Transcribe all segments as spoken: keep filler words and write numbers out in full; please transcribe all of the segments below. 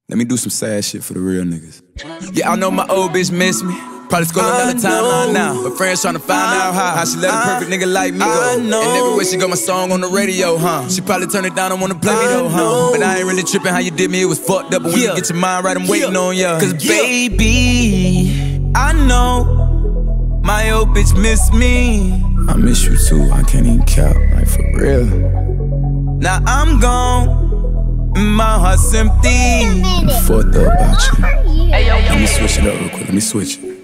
Let me do some sad shit for the real niggas. Yeah, I know my old bitch miss me. Probably scroll another timeline now. But friends tryna find out how, how she let a perfect nigga like me go. And everywhere she got my song on the radio, huh? She probably turn it down and wanna play me though, huh? But I ain't really tripping how you did me, it was fucked up. But when yeah. you get your mind right, I'm waiting yeah. on ya. Cause yeah. baby, I know my old bitch miss me. I miss you too, I can't even count, like for real. Now I'm gone, my heart's empty. I'm fucked up about you. Let me switch it up real quick, let me switch it.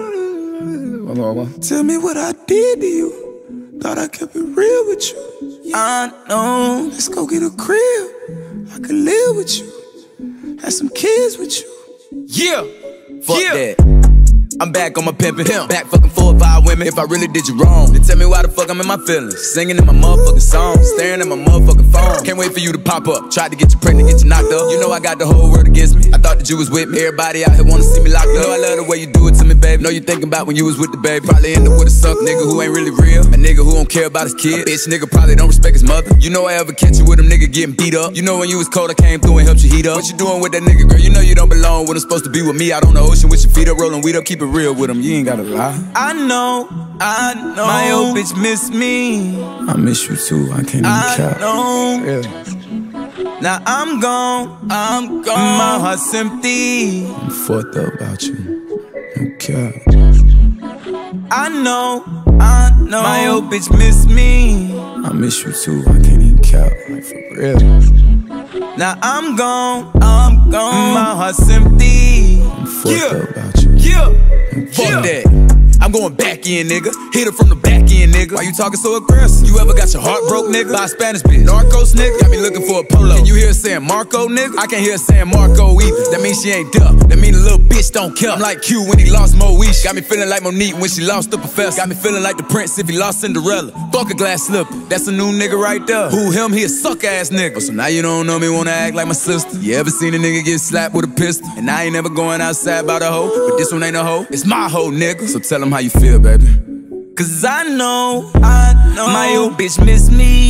Tell me what I did to you. Thought I kept it real with you. I know. Let's go get a crib. I could live with you. Have some kids with you. Yeah. Fuck yeah. that. I'm back on my pimpin', Pimp. Back fucking four or five women. If I really did you wrong, then tell me why the fuck I'm in my feelings. Singing in my motherfucking song, staring at my motherfucking phone. Can't wait for you to pop up. Tried to get you pregnant, get you knocked up. You know I got the whole world against me. I thought that you was with me. Everybody out here wanna see me locked up. Know I love the way you do it to me, baby. Know you thinking about when you was with the baby. Probably end up with a suck nigga who ain't really real. A nigga who don't care about his kids. A bitch nigga probably don't respect his mother. You know I ever catch you with him nigga getting beat up. You know when you was cold I came through and helped you heat up. What you doing with that nigga, girl? You know you don't belong when I'm supposed to be with me out on the ocean with your feet up, rolling weed up. Keep it real with him. You ain't gotta lie. I know, I know. My old bitch miss me. I miss you too, I can't even count. I know. Really. Now I'm gone, I'm gone. My heart's empty. I'm fucked up about you. Okay. I know, I know. My old bitch miss me. I miss you too, I can't even count. Like for real. Now I'm gone, I'm gone. My heart's empty. I'm fucked yeah. up about you. Yeah. Fuck yeah. that. I'm going back in, nigga. Hit her from the back end, nigga. Why you talking so aggressive? You ever got your heart broke, nigga? By a Spanish bitch. Narcos, nigga. Got me looking for a polo. Can you hear her saying Marco, nigga? I can't hear her saying Marco either. That means she ain't duck. That mean the little bitch don't care. I'm like Q when he lost Moesha. Got me feeling like Monique when she lost the professor. Got me feeling like the prince if he lost Cinderella. Fuck a glass slipper. That's a new nigga right there. Who him? He a suck ass nigga. So now you don't know me, wanna act like my sister. You ever seen a nigga get slapped with a pistol? And I ain't never going outside by the hoe. But this one ain't a hoe. It's my hoe, nigga. So tell him how you feel, baby. Cause I know, I know my old bitch miss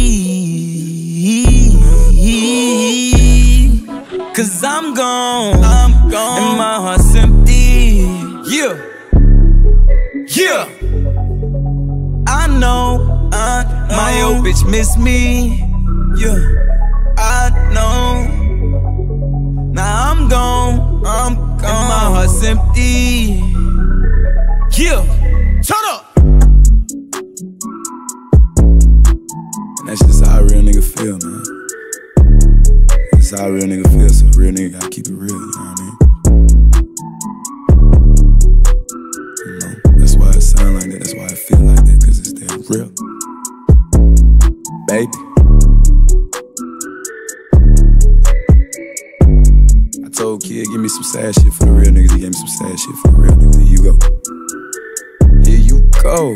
me. Cause I'm gone, I'm gone, and my heart's empty. Yeah, yeah. I know, I know my old bitch miss me. Yeah, I know. Now I'm gone, I'm gone, and my heart's empty. Yeah. Turn up! And that's just how a real nigga feel, man. That's how a real nigga feel, so a real nigga gotta keep it real, you know what I mean? You know, that's why it sound like that, that's why I feel like that, cause it's damn real. Baby. I told Kid, give me some sad shit for the real niggas, he gave me some sad shit for the real niggas, here you go. Here you go.